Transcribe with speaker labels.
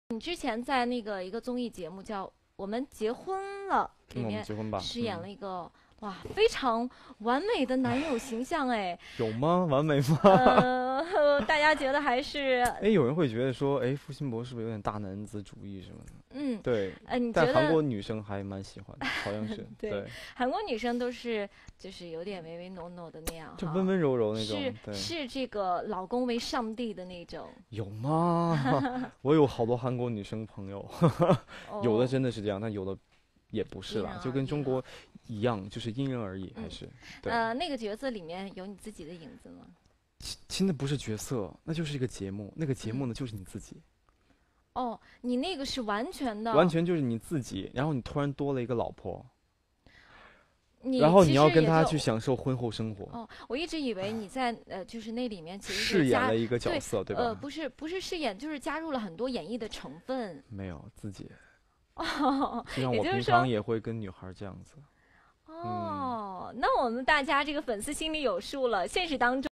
Speaker 1: 你之前在那个一个综艺节目叫《我们结婚了》里
Speaker 2: 我们
Speaker 1: 面
Speaker 2: 结婚吧。
Speaker 1: 饰演了一个、哇非常完美的男友形象哎，
Speaker 2: 有吗？完美吗？
Speaker 1: 大家觉得还是
Speaker 2: 哎，有人会觉得说，哎，付辛博是不是有点大男子主义什么的？
Speaker 1: 嗯
Speaker 2: 对，
Speaker 1: 你觉
Speaker 2: 但韩国
Speaker 1: 得
Speaker 2: 女生还蛮喜欢的，好像是。
Speaker 1: 对
Speaker 2: 对，
Speaker 1: 韩国女生都是就是有点唯唯诺诺的那样
Speaker 2: 就
Speaker 1: 哈，
Speaker 2: 温温柔柔那种。
Speaker 1: 是
Speaker 2: 对，
Speaker 1: 是这个老公为上帝的那种
Speaker 2: 有吗？我有好多韩国女生朋友，有的
Speaker 1: 哦
Speaker 2: 真的是这样，但有的也不是啦，就跟中国一样，就是因人而异，还是。对。
Speaker 1: 那个角色里面有你自己的影子吗？
Speaker 2: 亲的不是角色，那就是一个节目，那个节目呢就是你自己。
Speaker 1: 哦，你那个是完全的，
Speaker 2: 完全就是你自己，然后你突然多了一个老婆，
Speaker 1: 你
Speaker 2: 然后你
Speaker 1: 其实也
Speaker 2: 要跟她
Speaker 1: 就
Speaker 2: 去享受婚后生活。
Speaker 1: 哦，我一直以为你在就是那里面其实
Speaker 2: 饰
Speaker 1: 是加
Speaker 2: 演了一个角色，对吧？
Speaker 1: 不是饰演，就是加入了很多演绎的成分。
Speaker 2: 没有自己，
Speaker 1: 哦，
Speaker 2: 就像我平
Speaker 1: 也就是说，
Speaker 2: 常也会跟女孩这样子。
Speaker 1: 那我们大家这个粉丝心里有数了，现实当中。